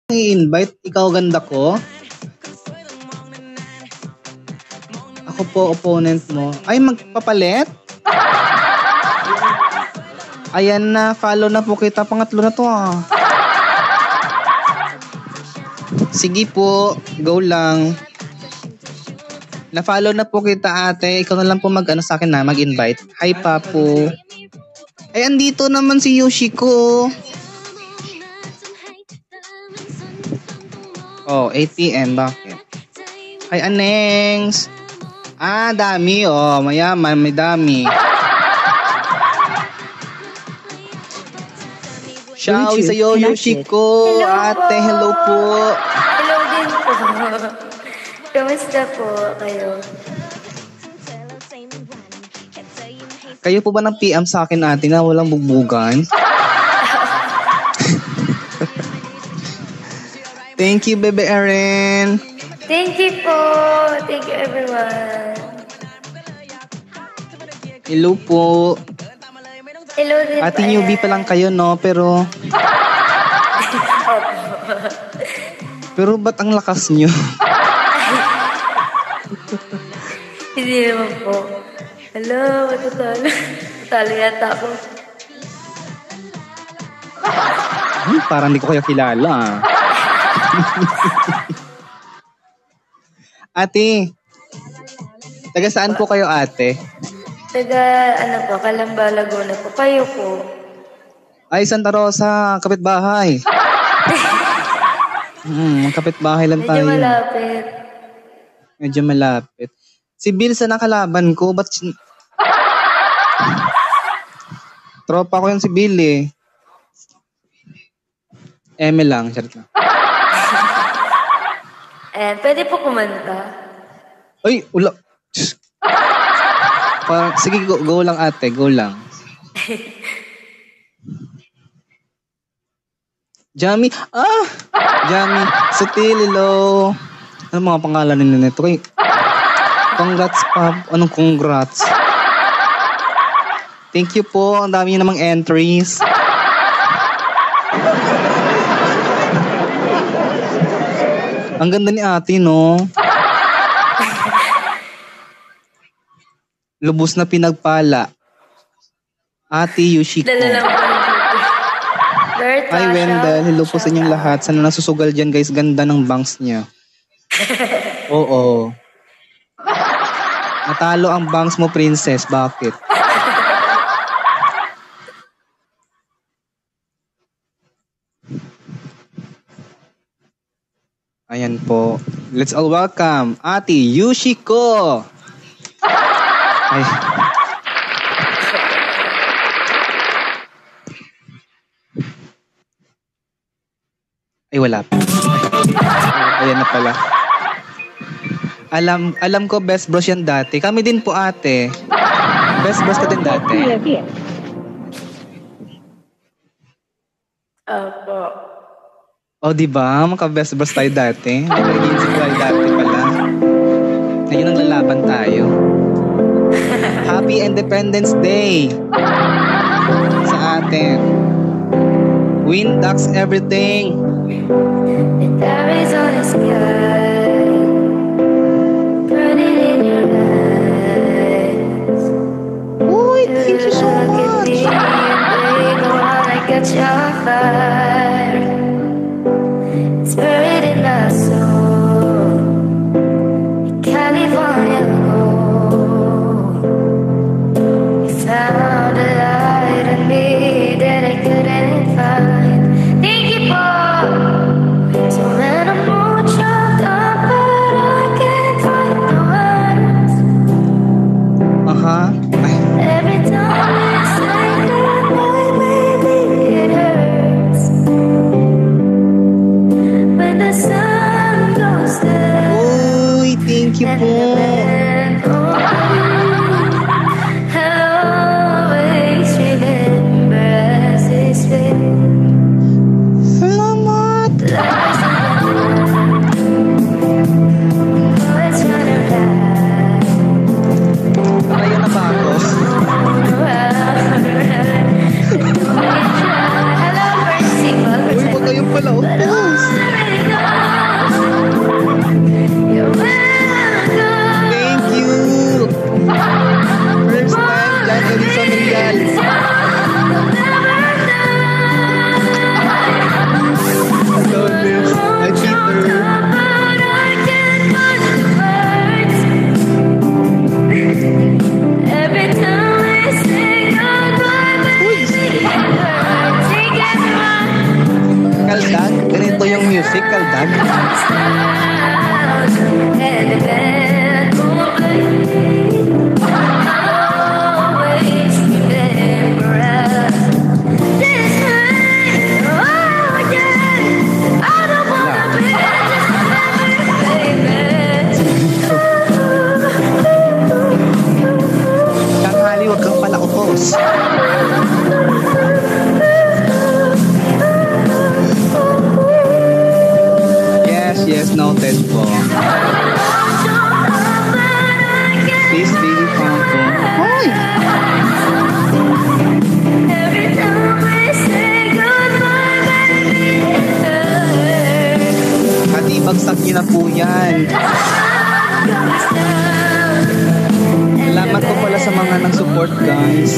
I-invite, ikaw ganda ko. Ako po, opponent mo. Ay, magpapalit? Ayan na, follow na po kita. Pangatlo na to Sige po, go lang. Na-follow na po kita ate. Ikaw na lang po sa akin na, mag-invite. Hi Papu. Ay, andito naman si Yoshiko. 8 p.m. Bakit? Hi, Anengs. Dami. Mayaman. May dami. Ciao sa'yo, Yoshiko. Ate, hello po. Hello din po. Kamusta po kayo? Kayo po ba ng PM sa akin ate na walang bugbugan? Thank you, Bebe Erin. Thank you po. Thank you, everyone. Hello po. Hello din Ate po. newbie pa lang kayo, no? Pero ba't ang lakas nyo? Hindi naman po. Hello, matutalo. Matalo yata ako. Parang hindi ko kayo kilala. Ate, taga saan po kayo ate? Calamba, Laguna po. Kayo po. Ay, Santa Rosa, kapitbahay. Kapitbahay lang tayo. Medyo malapit. Medyo malapit. Si Bill sa nakalaban ko, ba't tropa ko yung si Bill eh. Eme lang, charot lang. Pwede po kumanta. Ay, ula. Sige, go lang ate, go lang. Jamie, Jamie, Sutil, hello. Ano mga pangalan nito? Congrats pa. Anong congrats? Thank you po. Ang dami namang entries. Ang ganda ni ate, no? Lubos na pinagpala. Ate Yoshiko. Dala lang po. Hi, Wendell. Hello po sa inyong lahat. Sana nasusugal dyan, guys. Ganda ng bangs niya. Oo. Natalo ang bangs mo, princess. Bakit? Ayan po. Let's all welcome Ate Yoshiko. Ay, wala pa. Ayan na pala. Alam ko best bros yan dati. Kami din po ate. Best bros ka din dati. Opo. Diba? Maka-best bros tayo dati. Naging tayo dati pala. Ngayon ang lalaban tayo. Happy Independence Day sa atin. Wind ducks everything. The diamonds on the sky, burning in your eyes. Uy, thank you so much. I got your fire. It's buried in my soul. California gold. You found a light in me that I couldn't find. Thank you for so many more chopped up, but I can't find the words. Every time it's like that, baby, it hurts. When the sun goes down. Uy, thank you po. I'll always remember as it's been. Salamat. Palayan na ba ako? Uy, wag kayong pala. musical, Dad. And the band won't play. Always remember us this night. Oh yeah, I don't wanna be just another baby. Tanghali, wag kang pala upos. Yes, noted po. Please, baby Pampo. Hoy! Every time we say goodbye, baby, Pati bagsak niyo na po yan. Salamat po pala sa mga nang-support, guys.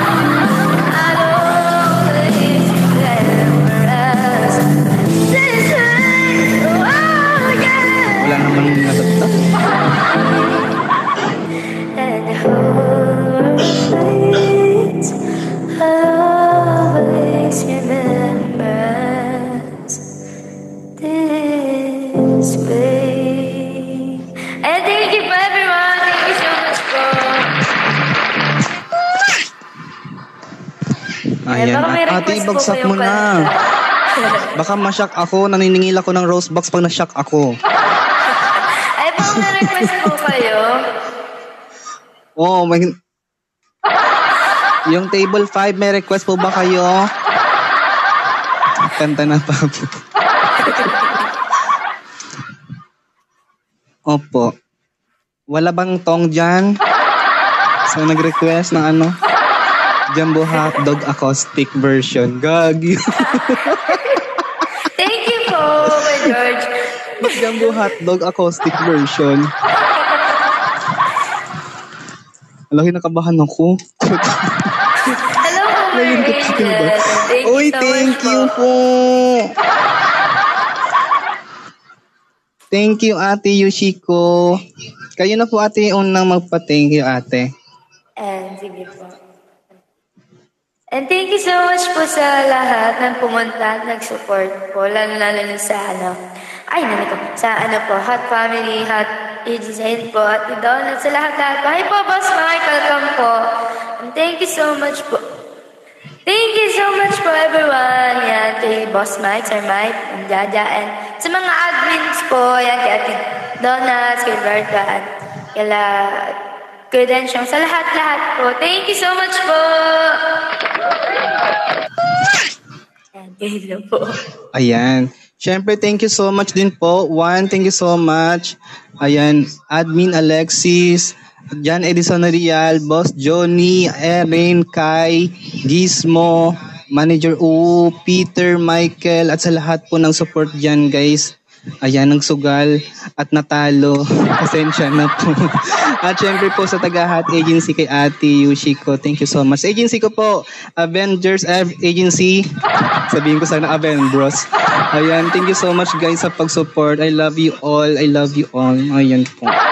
Wala namang nadagdag. And always remember us this way. And thank you for everyone. Thank you so much po. Ayan, baka may ate, request po bagsak kayong mo na. kanta. Baka ma-shock ako, naniningil ako ng rose box pag na-shock ako. Ay, baka may request po kayo. Oo, may... Yung table 5, may request po ba kayo? Kanta na pa po. Opo. Wala bang tong dyan? So, nag-request ng ano? Jumbo Hotdog Acoustic Version. Gagi. Thank you po, my George. Jumbo Hotdog Acoustic Version. Alam, nakabahan ako. Hello po, my angel. Uy, thank you po. Thank you, Ate Yoshiko. Kayo na po, ate, unang magpa-thank you, ate. And sige po. And thank you so much po sa lahat ng pumunta at nag-support po, lalo-lalo na sa sa Hot Family, Hot Agency po, at Donald, sa lahat-lahat po. Hi po, Boss Mike, welcome po. And thank you so much po. Thank you so much po, everyone. Yan, kay Boss Mike, Sir Mike, and Jaja, and sa mga admins po, yan, kay Ate Donald, kay Berta, at kala Credential, sa lahat-lahat po. Thank you so much po. And kayo po. Ayan. Siyempre, thank you so much din po. Thank you so much. Ayan, Admin Alexis, Jan Edison Real, Boss Johnny, Erin, Kai, Gizmo, Manager U, Peter, Michael, at sa lahat po ng support dyan, guys. Ayan, nagsugal at natalo. Pasensya na po. At syempre po sa taga-Hot Agency kay Ate Yoshiko. Thank you so much. Agency ko po, Avengers Agency. Sabihin ko sana Avengers. Ayan, thank you so much guys sa pag-support. I love you all. I love you all. Ayan po.